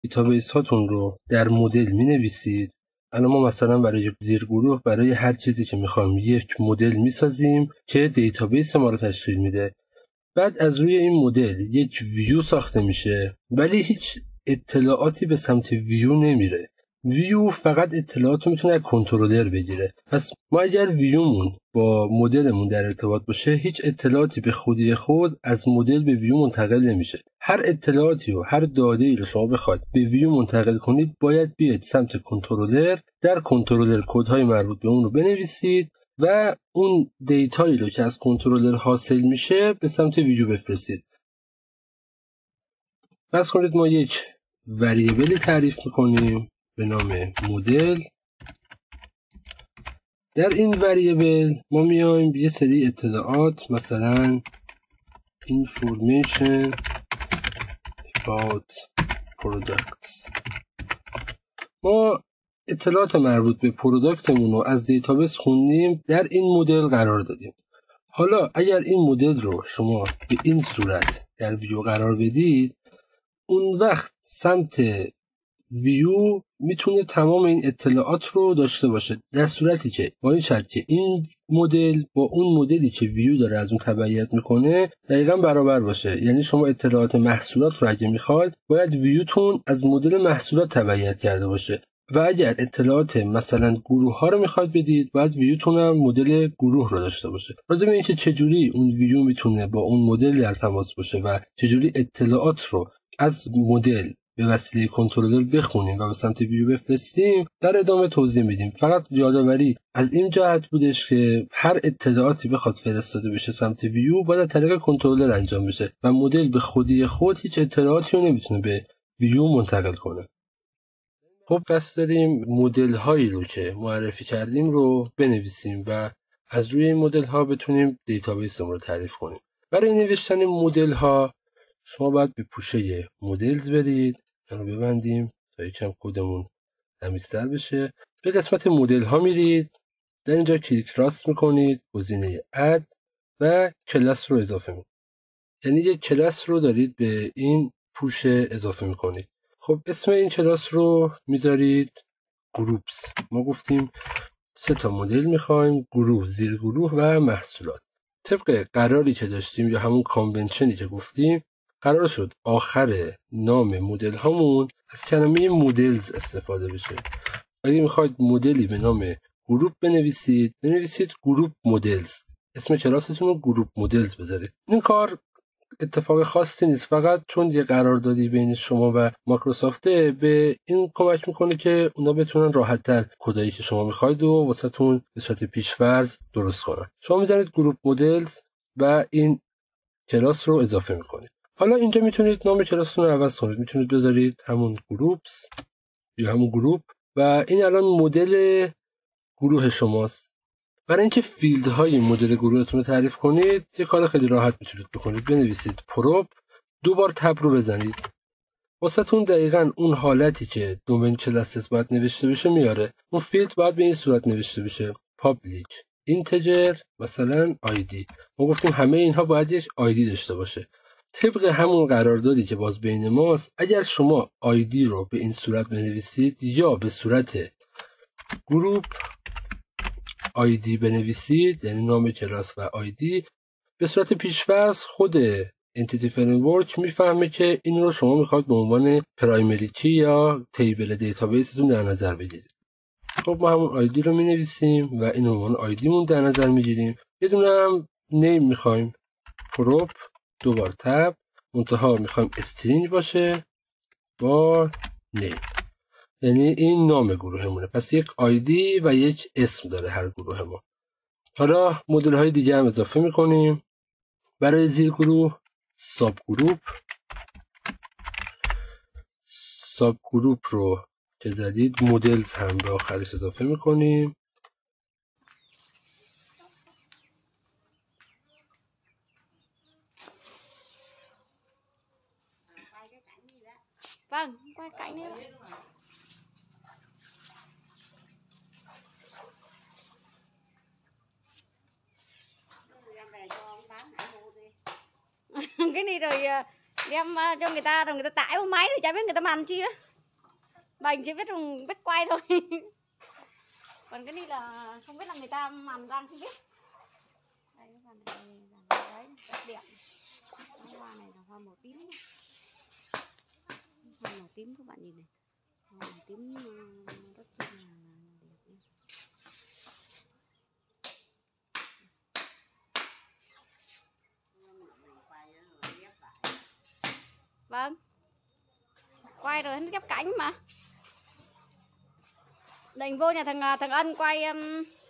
دیتابیس هاتون رو در مدل می‌نویسید. الان ما مثلا برای یک زیرگروه برای هر چیزی که می‌خوایم یک مدل می‌سازیم که دیتابیس ما رو تشکیل میده. بعد از روی این مدل یک ویو ساخته میشه، ولی هیچ اطلاعاتی به سمت ویو نمیره. ویو فقط اطلاعات رو میتونه از کنترلر بگیره. پس ما اگر ویومون با مدلمون در ارتباط باشه، هیچ اطلاعاتی به خودی خود از مدل به ویو منتقل نمیشه. هر اطلاعاتی و هر داده‌ای رو شما بخواید به ویو منتقل کنید، باید بیاید سمت کنترلر، در کنترلر کدهای مربوط به اون رو بنویسید و اون دیتایی رو که از کنترلر حاصل میشه به سمت ویو بفرستید. فرض کنید ما یک وریبلی تعریف میکنیم به نام مدل. در این وریبل ما میایم یه سری اطلاعات، مثلا information about products، ما اطلاعات مربوط به پروداکتمون رو از دیتابیس خوندیم، در این مدل قرار دادیم. حالا اگر این مدل رو شما به این صورت در ویو قرار بدید، اون وقت سمت ویو میتونه تمام این اطلاعات رو داشته باشه، در صورتی که با این شرط که این مدل با اون مدلی که ویو داره از اون تبعیت میکنه دقیقا برابر باشه. یعنی شما اطلاعات محصولات رو اگه میخواید، باید ویوتون از مدل محصولات تبعیت کرده باشه، و اگر اطلاعات مثلا گروه ها رو میخواید بدید، باید ویوتون هم مدل گروه رو داشته باشه. راجع به اینکه چجوری اون ویو میتونه با اون مدل در تماس باشه و چجوری اطلاعات رو از مدل به وسیله کنترلر بخونیم و به سمت ویو بفرستیم در ادامه توضیح میدیم. فقط یادآوری از این جهت بودش که هر اطلاعاتی بخواد فرستاده بشه سمت ویو باید از طریق کنترلر انجام بشه و مدل به خودی خود هیچ اطلاعاتی رو نمیتونه به ویو منتقل کنه. خب بس داریم مدل هایی رو که معرفی کردیم رو بنویسیم و از روی این مدل ها بتونیم دیتابیسمون رو تعریف کنیم. برای نوشتن مدل ها شما باید به پوشه مدلز برید، اینو ببندیم تا یکم کدمون تمیزتر بشه. به قسمت مدل ها میرید، در اینجا کلیک راست میکنید، گزینه اد و کلاس رو اضافه میکنید. یعنی یک کلاس رو دارید به این پوشه اضافه میکنید. خب اسم این کلاس رو میذارید گروپس. ما گفتیم 3 مدل میخوایم: گروه، زیرگروه و محصولات. طبق قراری که داشتیم یا همون کانونشنی که گفتیم، قرار شد آخر نام مدل هامون از کلمه مدلز استفاده بشه. اگه میخواید مدلی به نام گروپ بنویسید گروپ مدلز. اسم کلاستون رو گروپ مدلز بذارید. این کار اتفاق خاصی نیست، فقط چون یه قراردادی بین شما و مایکروسافته به این کمک میکنه که اونا بتونن راحت‌تر کدایی که شما میخواید و واسهتون به صورت پیش‌فرض درست کنن. شما میذارید گروپ مدلز و این کلاس رو اضافه میکنید. حالا اینجا میتونید نام کلاستون رو عوض کنید، میتونید بذارید همون گروپس یا همون گروپ و این الان مدل گروه شماست. برای اینکه فیلدهای مدل گروهتون رو تعریف کنید، یه کار خیلی راحت میتونید بکنید. بنویسید پروب، 2 بار تب رو بزنید. واسهتون دقیقاً اون حالتی که دومین کلاسز باید نوشته بشه میاره. اون فیلد باید به این صورت نوشته بشه: پابلیک اینتجر مثلا آیدی. ما گفتیم همه اینها باید یک آیدی داشته باشه. طبق همون قراردادی که باز بین ماست، اگر شما آیدی رو به این صورت بنویسید یا به صورت گروپ آیدی بنویسید، یعنی نام کلاس و آیدی، به صورت پیش‌فرض خود انتیتی فریمورک میفهمه که این رو شما میخواید به عنوان پرایمری کی یا تیبل دیتابیستون در نظر بگیرید. خب ما همون آیدی رو مینویسیم و این عنوان آیدیمون در نظر میگیریم. یه دونه هم نیم میخوایم، پروپ 2 بار تب، منتها میخوایم استرینگ باشه با نیم، یعنی این نام گروهمونه. پس یک آیدی و یک اسم داره هر گروه ما. حالا مدل های دیگه هم اضافه میکنیم. برای زیرگروه ساب گروپ رو که زدید، مدلز هم به آخرش اضافه میکنیم. Vâng, qua cạnh nữa. Cái này rồi đem cho người ta rồi người ta tải vào máy rồi chả biết người ta ăn chi á. Mình chỉ biết quay thôi. Còn cái này là không biết là người ta làm răng không biết. Đây cái phần này đấy rất đẹp. Cái hoa này là hoa màu tím nhá. Hoa màu tím các bạn nhìn này. Hoa màu tím rất là đẹp nhá. Vâng. Quay rồi hắn ghép cánh mà. Định vô nhà thằng Ân quay